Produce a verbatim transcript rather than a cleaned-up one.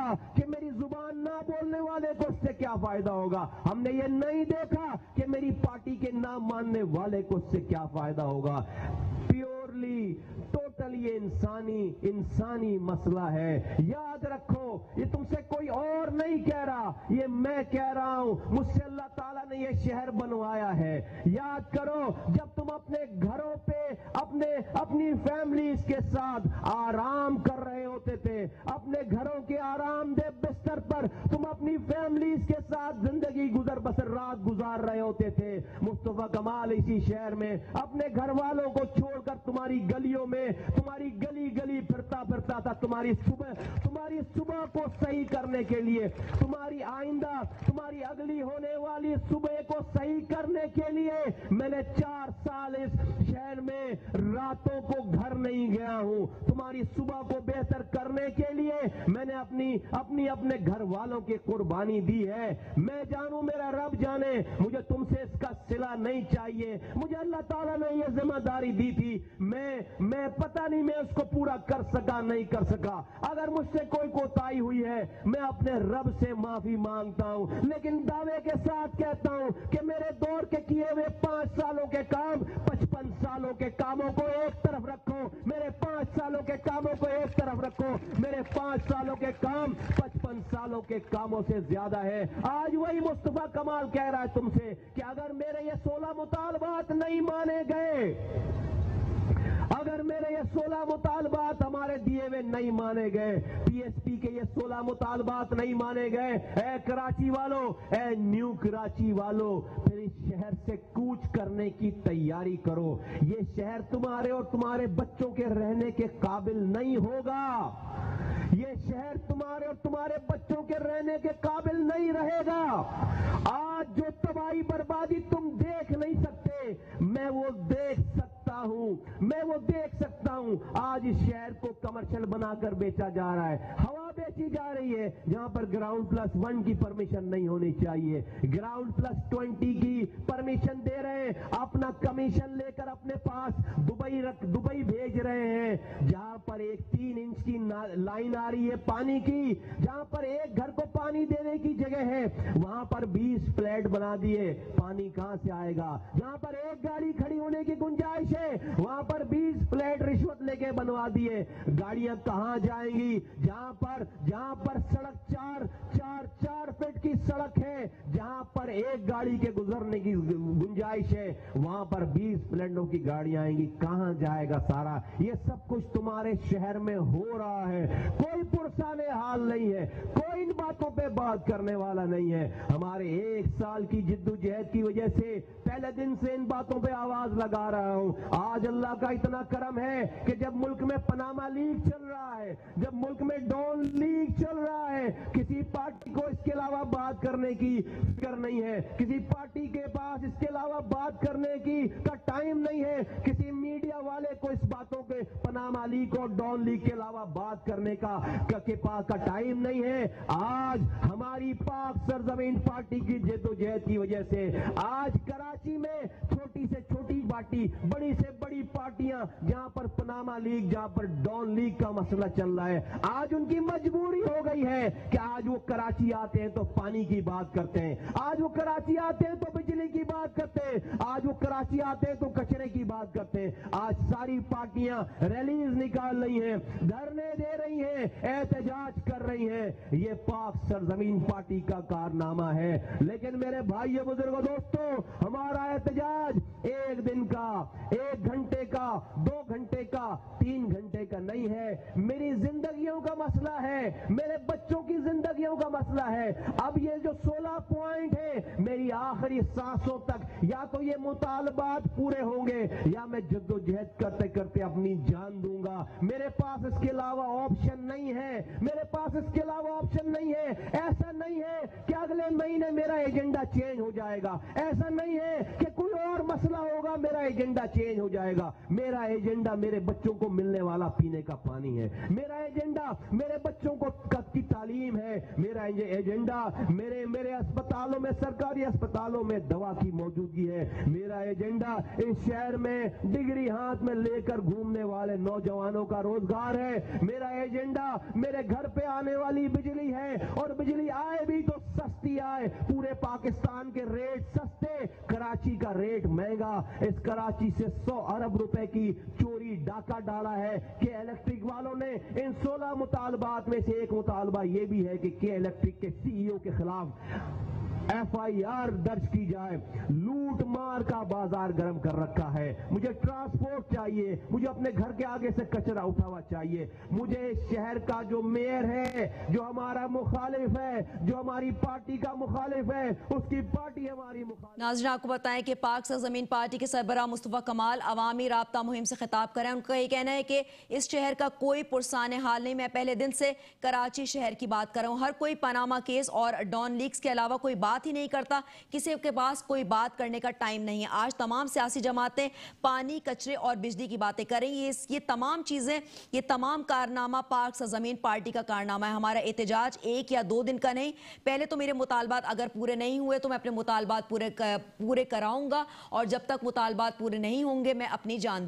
دیکھا کہ میری زبان نہ بولنے والے کو اس سے کیا فائدہ ہوگا. ہم نے یہ نہیں دیکھا کہ میری پارٹی کے نہ ماننے والے کو اس سے کیا فائدہ ہوگا. پیورلی ٹوٹل یہ انسانی انسانی مسئلہ ہے. یاد رکھو یہ تم سے کوئی اور نہیں کہہ رہا, یہ میں کہہ رہا ہوں. مجھ سے اللہ تعالیٰ نے یہ شہر بنوایا ہے. یاد کرو جب تم اپنے گھروں پہ اپنے اپنی فیملیز کے ساتھ آرام کر رہے ہوتے تھے, اپنے گھروں کے آرام دہ بستر پر تم اپنی فیملیز کے ساتھ زندگی گزر بسر رات گزار رہے ہوتے تھے, مصطفیٰ کمال اسی شہر میں اپنے گھر والوں کو چھوڑ کر تمہاری گلیوں میں تمہاری گلی گلی پھرتا پھرتا تھا. تمہاری صبح تمہاری صبح کو صحیح کرنے کے لیے, تمہاری آئندہ تمہاری اگلی ہونے والی صبح کو صحیح کرنے کے لیے میں نے چار سال اس شہر میں راتوں کو گھر نہیں گیا ہوں. تمہاری صبح کو بہتر کرنے کے لیے میں نے اپنی اپنی اپنے گھر والوں کی قربانی دی ہے. میں جانوں میرا رب جانے, مجھے تم سے اس کا صلہ نہیں چاہیے. مجھے اللہ تعالیٰ نے یہ ذمہ داری دی تھی, میں میں پتہ نہیں میں اس کو پورا کر سکا نہیں کر سکا. اگر مجھ سے کوئی کوتاہی ہوئی ہے میں اپنے رب سے معافی مانگتا ہوں, لیکن دعوے کے ساتھ کہتا ہوں کہ میرے دور کے کیے ہوئے پانچ سالوں کے کام پچپن سالوں کے کاموں کو ایک طرف رکھو. میرے پانچ سالوں کے کاموں کو ایک طرف رکھو. میرے پانچ سالوں کے کام پچپن سالوں کے کاموں سے زیادہ ہے. آج وہی مصطفیٰ کمال کہہ رہا ہے تم سے کہ اگر میرے یہ سولہ مطالبات نہیں مانے گئے, اگر میرے یہ سولہ مطالبات ہمارے دیے ہوئے نہیں مانے گئے, پی ایس پی کے یہ سولہ مطالبات نہیں مانے گئے, اے کراچی والوں, اے نیو کراچی والوں, پھر اس شہر سے کوچ کرنے کی تیاری کرو. یہ شہر تمہارے اور تمہارے بچوں کے رہنے کے قابل نہیں ہوگا. یہ شہر تمہارے اور تمہارے بچوں کے رہنے کے قابل نہیں رہے گا. آج جو تباہی بربادی تم دیکھ نہیں سکتے, میں وہ دیکھ سکتا ہوں, میں وہ دیکھ سکتا ہوں. آج اس شہر کو کمرشل بنا کر بیچا جا رہا ہے, ہوا بیچی جا رہی ہے جہاں پر گراؤنڈ پلس ون کی پرمیشن نہیں ہونی چاہیے, گراؤنڈ پلس ٹوینٹی کی پرمیشن دے رہے ہیں. اپنا کمیشن لے کر اپنے پاس دبئی رکھ دبئی بھیج رہے ہیں, جہاں پر ایک تین انچ کی لائن آ رہی ہے پانی کی, جہاں پر ایک گھر کو پانی دینے کی جگہ ہے وہاں پر بیس فلیٹ بنا دیے. پانی کہاں سے آئے گا؟ جہاں پر ایک گاڑی کھڑی ہونے کی گنجائش ہے وہاں پر بیس فلیٹ رشوت لے کے بنوا دیے. گاڑیاں کہاں جائیں گی؟ جہاں پر جہاں پر سڑک چار چار چار فٹ کی سڑک ہے, جہاں پر ایک گاڑی کے گزرنے کی گنجائش ہے وہاں پر بیس فلیٹوں کی گاڑیاں آئیں گی. کہاں جائے گا سارا؟ یہ سب کچھ تمہارے شہر میں ہو رہا ہے. کوئی پرسان حال نہیں ہے, کوئی ان باتوں پہ بات کرنے والا نہیں ہے. ہمارے ایک سال کی جدوجہد کی وجہ سے پہلے دن سے ان باتوں پہ آواز لگا رہا ہوں. آج اللہ کا اتنا کرم ہے کہ جب ملک میں پاناما لیگ چل رہا ہے, جب ملک میں ڈون لیگ چل رہا ہے, کسی پارٹی کو اس کے علاوہ بات کرنے کی فکر نہیں ہے, کسی پارٹی کے پاس اس کے علاوہ بات کرنے کی کا ٹائم نہیں ہے, کسی میڈیا والے کو اس باتوں کے پاناما لیگ اور ڈون لیگ کے علاوہ بات کرنے کا کے پاس کا ٹائم نہیں ہے. آج ہماری پاک سرزمین پارٹی کی جدوجہد کی وجہ سے آج کراچی میں چھوٹی سے چھوٹی پارٹی, بڑی سے بڑی پارٹیاں, جہاں پر پاناما لیگ, جہاں پر ڈون لیگ کا مسئلہ چل رہا ہے, آج ان کی مجبوری ہو گئی ہے کہ آج وہ کراچی آتے ہیں تو پانی کی بات کرتے ہیں, آج وہ کراچی آتے ہیں تو بجلی کی بات کرتے ہیں, آج وہ کراچی آتے ہیں تو کچرے کی بات کرتے ہیں. آج ساری پارٹیاں ریلیز نکال رہی ہیں, دھرنے دے رہی ہیں, احتجاج کر رہی ہیں. یہ پاک سرزمین پارٹی کا کارنامہ ہے. لیکن میرے بھائیو بزرگوں دوستوں, ہمارا احتجاج ایک دن کا, ایک گھنٹے کا, دو گھنٹے کا, تین گھنٹے کا نہیں ہے. میری زندگیوں کا مسئلہ ہے, میرے بچوں کی زندگیوں کا مسئلہ ہے. اب یہ جو سولہ پوائنٹ ہے, میری آخری سانسوں تک یا تو یہ مطالبات پورے ہوں گے یا میں جدوجہد کرتے کرتے اپنی جان دوں گا. میرے پاس اس کے علاوہ آپشن نہیں ہے, میرے پاس اس کے علاوہ آپشن نہیں ہے. ایسا نہیں ہے کہ اگلے مہینے میرا ایجنڈا چینج ہو جائے گا, ایسا نہیں ہے کہ کوئی اور مسئلہ ہوگا میرا ایجنڈا چینج ہو جائے گا. میرا ایجنڈا میرے بچوں کو ملنے والا پینے کا پانی ہے, میرا ایجنڈا میرے بچوں کو کی تعلیم तालीम है, मेरा एजेंडा मेरे मेरे अस्पतालों में, सरकारी अस्पतालों में दवा की मौजूदगी है, मेरा एजेंडा इस शहर में डिग्री हाथ में लेकर घूमने वाले नौजवानों का रोजगार है, मेरा एजेंडा मेरे घर पे आने वाली बिजली है, और बिजली आए भी तो सस्ती आए। पूरे पाकिस्तान के रेट सस्ते, कराची का रेट महंगा। इस कराची से सौ अरब रुपए की चोरी डाका डाला है के इलेक्ट्रिक वालों ने। इन सोलह मुतालबात में से एक मुतालबा ये भी है कि के इलेक्ट्रिक के सीईओ के खिलाफ एफ आई आर दर्ज की जाए। लूट मार का बाजार गर्म कर रखा है। मुझे ट्रांसपोर्ट चाहिए, मुझे अपने घर के आगे से कचरा उठा हुआ चाहिए, मुझे इस शहर का जो मेयर है, जो हमारा मुखालिफ है, जो हमारी पार्टी का मुखालिफ है, उसकी पार्टी हमारी मुखालिफ। नाज़रीन, आपको बताएं कि पाक सरजमीन पार्टी के सरबराह मुस्तफा कमाल अवामी राब्ता मुहिम से खिताब करें। उनका ये कहना है कि इस शहर का कोई पुरसान हाल नहीं। मैं पहले दिन से कराची शहर की बात कर रहा हूँ। हर कोई पनामा केस और डॉन लीक्स के अलावा कोई बात ही नहीं करता। किसी के पास कोई बात करने का टाइम नहीं है। आज तमाम सियासी जमातें पानी, कचरे और बिजली की बातें करेंगी। ये, ये तमाम चीजें, ये तमाम कारनामा पाक सरजमीन पार्टी का कारनामा है। हमारा एहतजाज एक या दो दिन का नहीं। पहले तो मेरे मुतालबात अगर पूरे नहीं हुए तो मैं अपने मुतालबात पूरे पूरे कराऊंगा, और जब तक मुतालबात पूरे नहीं होंगे मैं अपनी जान